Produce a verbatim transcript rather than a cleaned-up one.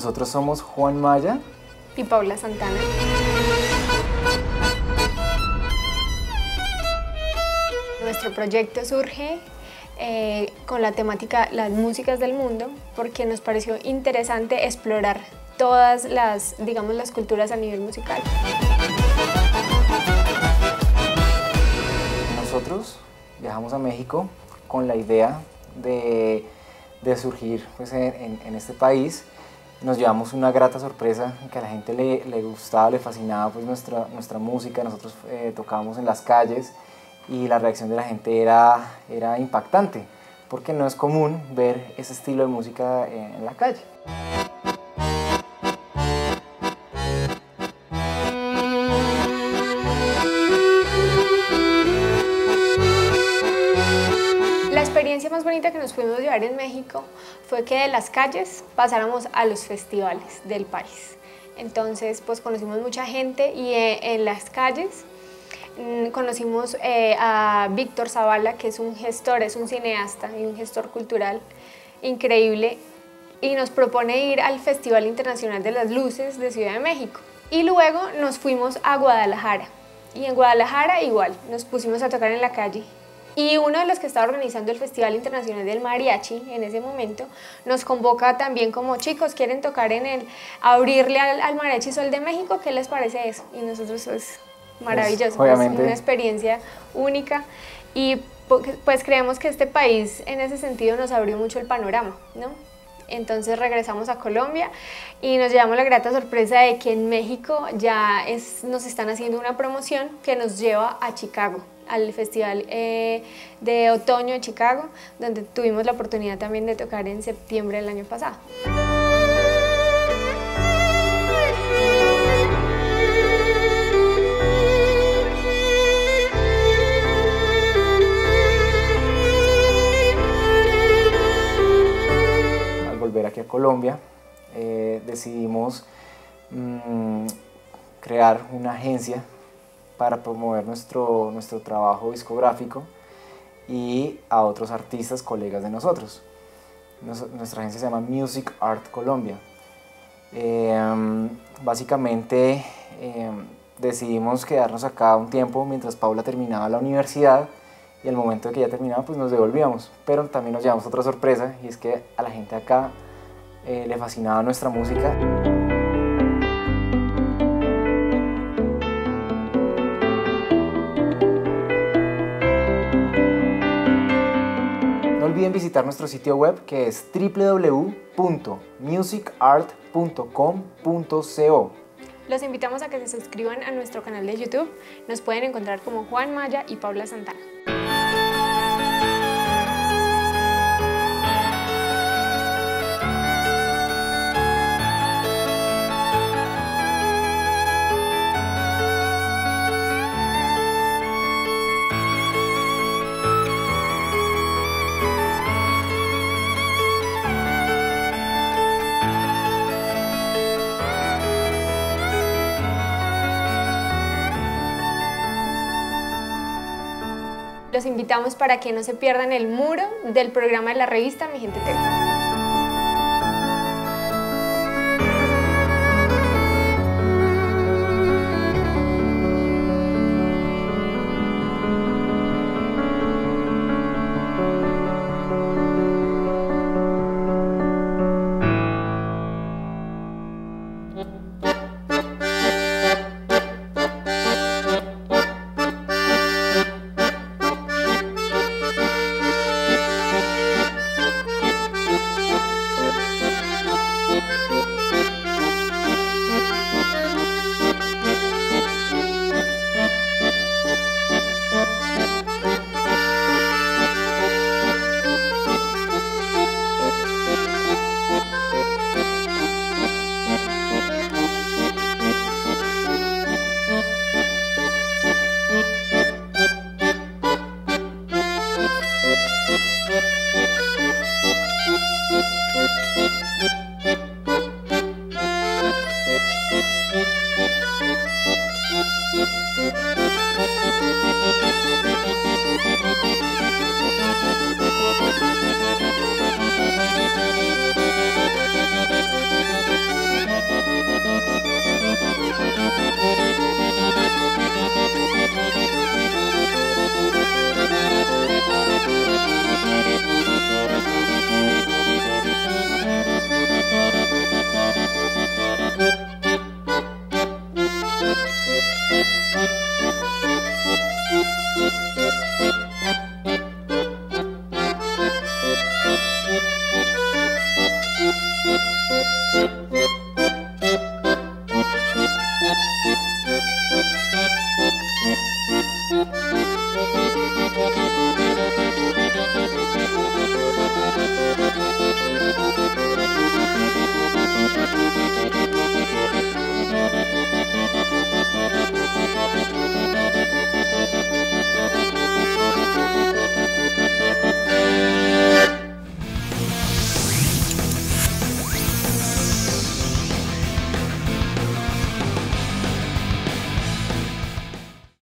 Nosotros somos Juan Maya y Paula Santana. Nuestro proyecto surge eh, con la temática las músicas del mundo porque nos pareció interesante explorar todas las, digamos, las culturas a nivel musical. Nosotros viajamos a México con la idea de, de surgir pues, en, en este país. Nos llevamos una grata sorpresa, que a la gente le, le gustaba, le fascinaba pues, nuestra, nuestra música. Nosotros eh, tocábamos en las calles y la reacción de la gente era, era impactante, porque no es común ver ese estilo de música en, en la calle. La experiencia más bonita que nos pudimos llevar en México fue que de las calles pasáramos a los festivales del país. Entonces, pues conocimos mucha gente y eh, en las calles mmm, conocimos eh, a Víctor Zavala, que es un gestor, es un cineasta y un gestor cultural increíble, y nos propone ir al Festival Internacional de las Luces de Ciudad de México. Y luego nos fuimos a Guadalajara, y en Guadalajara igual, nos pusimos a tocar en la calle. Y uno de los que estaba organizando el Festival Internacional del Mariachi en ese momento nos convoca también como chicos, ¿quieren tocar en el, abrirle al, al Mariachi Sol de México? ¿Qué les parece eso? Y nosotros es maravilloso, pues, es una experiencia única y pues creemos que este país en ese sentido nos abrió mucho el panorama, ¿no? Entonces regresamos a Colombia y nos llevamos la grata sorpresa de que en México ya es, nos están haciendo una promoción que nos lleva a Chicago, al Festival eh, de Otoño de Chicago, donde tuvimos la oportunidad también de tocar en septiembre del año pasado. Al volver aquí a Colombia, eh, decidimos mmm, crear una agencia para promover nuestro, nuestro trabajo discográfico y a otros artistas, colegas de nosotros. Nos, nuestra agencia se llama Music Art Colombia. Eh, básicamente eh, decidimos quedarnos acá un tiempo mientras Paula terminaba la universidad y al momento de que ya terminaba pues nos devolvíamos, pero también nos llevamos otra sorpresa y es que a la gente acá eh, le fascinaba nuestra música. No olviden visitar nuestro sitio web que es w w w punto music art punto com punto co. Los invitamos a que se suscriban a nuestro canal de YouTube. Nos pueden encontrar como Juan Maya y Paula Santana. Los invitamos para que no se pierdan el muro del programa de la revista Mi Gente T V.